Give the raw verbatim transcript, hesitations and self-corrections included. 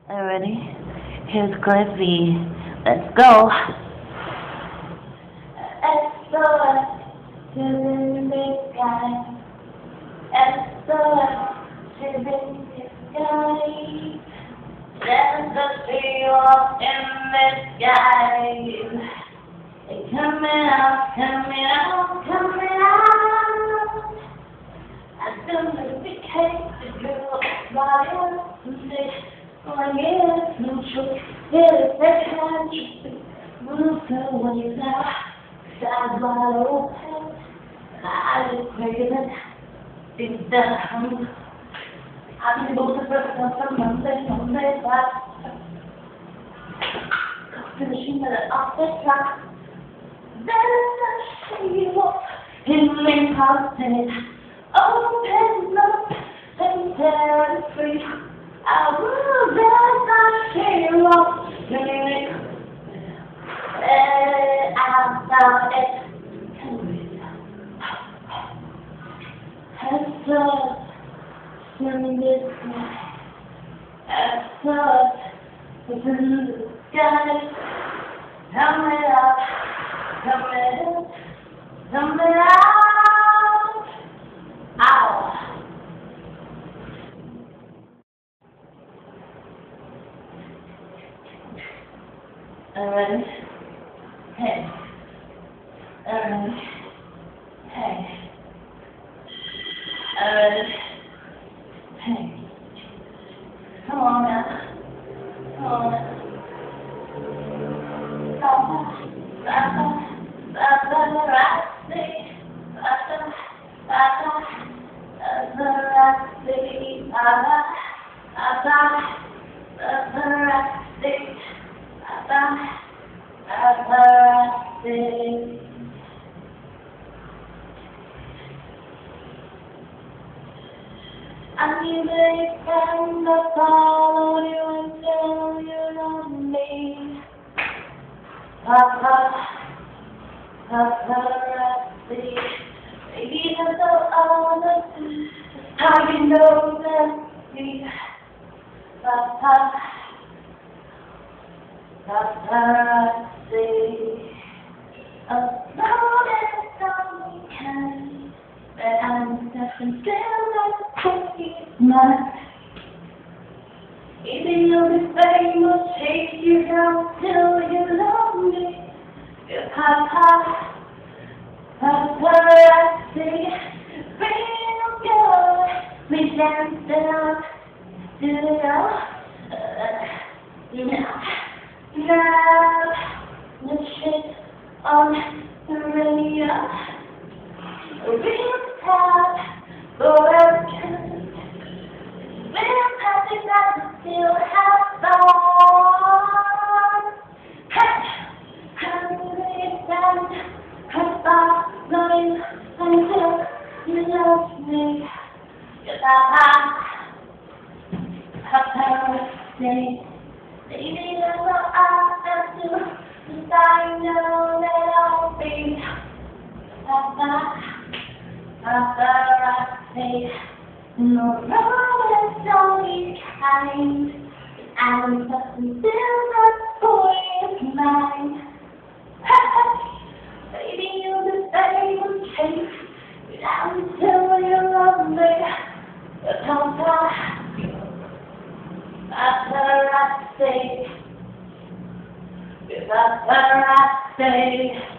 Alrighty, here's Cliffy. Let's go. S O S to the big sky. S O S to the big sky. There's a zero in the sky. It's coming out, coming out, coming out. I don't know if it takes a girl by a I guess no choice. It's a country. Move away now. Side wide open. I just pray that it's done. I've been both of us on Monday, Monday, but finishing it off the track. There's a shield in the constant. Open up and set it free. I will bet I feel lost in it. I found it. As us in the sky, as us in the sky, coming up, coming up, coming out. Ow. Alright, hey, alright, hey, alright, hey, come on now, come on now, Papa, Papa, Papa, Rasty, Papa, Papa, Papa, Rasty, Papa, Papa, Papa, Rasty. Papa, Papa, I need a friend to follow you until you love me. Papa, paparazzi, baby, that's so honest. How you know that me, Papa. Paparazzi, alone as I can, but I'm definitely still not quite mine. Even though this fame will chase you down till you love me, your papa, paparazzi, real good, we dance down, do it all, uh, you know. Now, the shit on the radio, real top, forever can. Real happy that we still have fun. Hey, hungry and her following until you love me. Your papa, paparazzi. Baby, that's all I have to, cause I know that I'll be Papa, paparazzi. No road is only kind, and something still not boy is mine. Baby, you're the same and chase me down until you love me. Papa, paparazzi, paparazzi.